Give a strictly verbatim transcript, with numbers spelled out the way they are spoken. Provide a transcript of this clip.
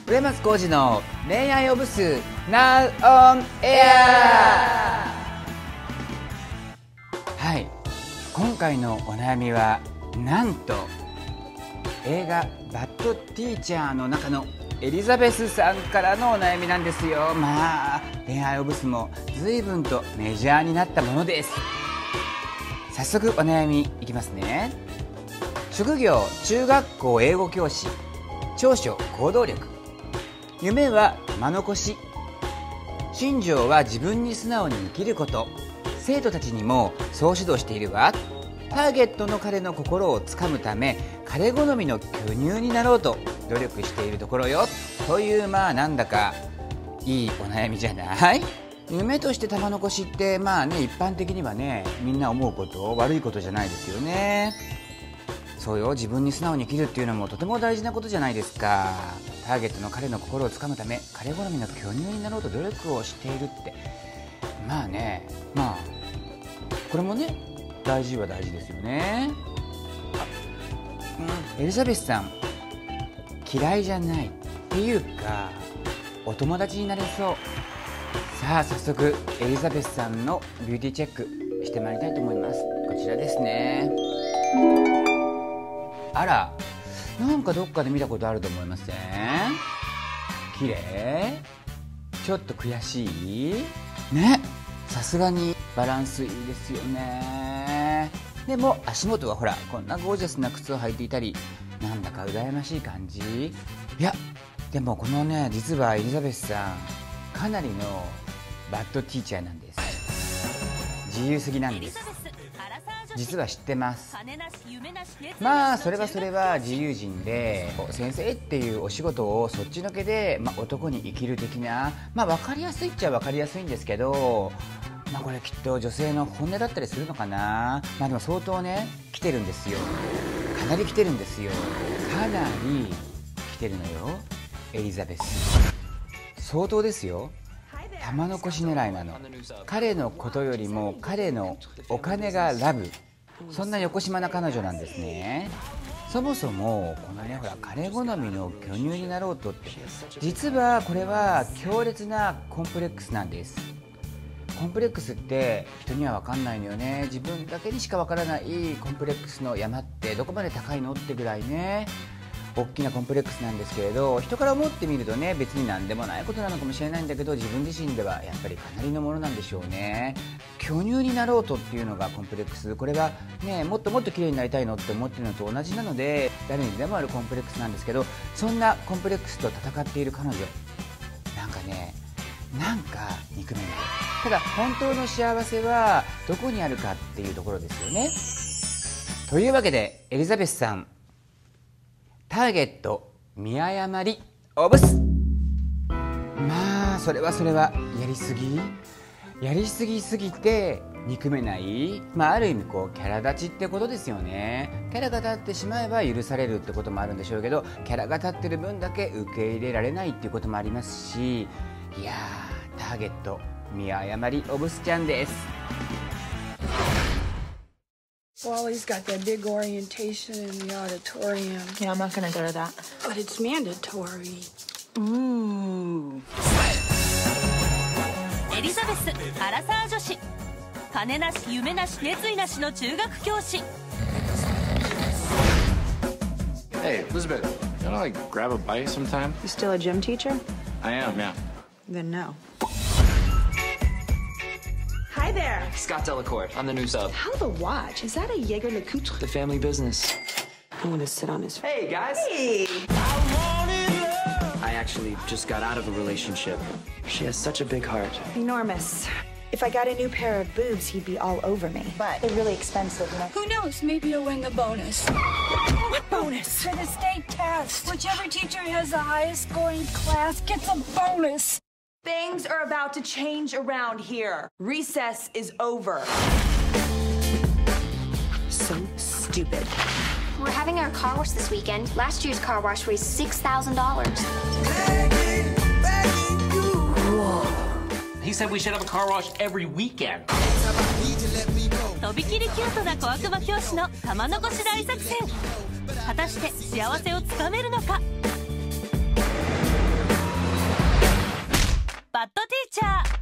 上松浩二の恋愛オブス Now on Air。 はい、今回のお悩みはなんと映画バッドティーチャーの中のエリザベスさんからのお悩みなんですよ。まあ恋愛オブスも随分とメジャーになったものです。早速お悩みいきますね。職業中学校英語教師、長所行動力、夢は玉残し、信条は自分に素直に生きること、生徒たちにもそう指導しているわ。ターゲットの彼の心をつかむため彼好みの巨乳になろうと努力しているところよ、という、まあなんだかいいお悩みじゃない。夢として玉残しってまあね、一般的にはね、みんな思うこと悪いことじゃないですよね。そうよ、自分に素直に生きるっていうのもとても大事なことじゃないですか。ターゲットの彼の心をつかむため彼好みの巨乳になろうと努力をしているって、まあね、まあこれもね大事は大事ですよね。あ、うん、エリザベスさん嫌いじゃないっていうかお友達になれそう。さあ早速エリザベスさんのビューティーチェックしてまいりたいと思います。こちらですね。あら、なんかどっかで見たことあると思いません？綺麗？ちょっと悔しい？ね、さすがにバランスいいですよね。でも足元はほらこんなゴージャスな靴を履いていたり、なんだか羨ましい感じ。いやでもこのね、実はエリザベスさんかなりのバッドティーチャーなんです。自由すぎなんです。実は知ってます。まあそれはそれは自由人で先生っていうお仕事をそっちのけで、まあ、男に生きる的な、まあ分かりやすいっちゃ分かりやすいんですけど、まあこれきっと女性の本音だったりするのかな。まあでも相当ね来てるんですよ。かなり来てるんですよ。かなり来てるのよエリザベス。相当ですよ。玉残し狙いなの。彼のことよりも彼のお金がラブ、そんな横島な彼女なんですね。そもそもこのね、ほら彼好みの巨乳になろうとって、実はこれは強烈なコンプレックスなんです。コンプレックスって人には分かんないのよね。自分だけにしか分からないコンプレックスの山ってどこまで高いのってぐらいね、大きなコンプレックスなんですけれど、人から思ってみるとね、別に何でもないことなのかもしれないんだけど、自分自身ではやっぱりかなりのものなんでしょうね。巨乳になろうとっていうのがコンプレックス。これはね、もっともっと綺麗になりたいのって思ってるのと同じなので、誰にでもあるコンプレックスなんですけど、そんなコンプレックスと戦っている彼女、なんかね、なんか憎めない。ただ本当の幸せはどこにあるかっていうところですよね。というわけでエリザベスさん、ターゲット見誤りオブス。まあそれはそれはやりすぎやりすぎすぎて憎めない、まあ、ある意味こうキャラ立ちってことですよね。キャラが立ってしまえば許されるってこともあるんでしょうけど、キャラが立ってる分だけ受け入れられないっていうこともありますし、いやー、ターゲット見誤りオブスちゃんです。 Well, he's got that big orientation in the auditorium. Yeah, I'm not gonna go to that. But it's mandatory. Ooh. エリザベス、アラサー女子。金なし、夢なし、熱意なしの中学教師。 Hey, Elizabeth, you wanna like grab a bite sometime? You still a gym teacher? I am, yeah. Then no. Hi there. Scott Delacour on the new sub. Hell of a watch. Is that a Jaeger LeCoultre? The family business. I'm gonna sit on his. Hey, guys. Hey. I actually just got out of a relationship. She has such a big heart. Enormous. If I got a new pair of boobs, he'd be all over me. But they're really expensive, you know. Who knows? Maybe you'll win the bonus. What bonus? For the state test. Whichever teacher has the highest scoring class gets a bonus. Things are about to change around here. Recess is over. So stupid. We're having our car wash this weekend. Last year's car wash raised six thousand dollars. He said we should have a car wash every weekend. とびきりキュートな小悪魔教師の玉残し大作戦。果たして幸せをつかめるのか。 チャー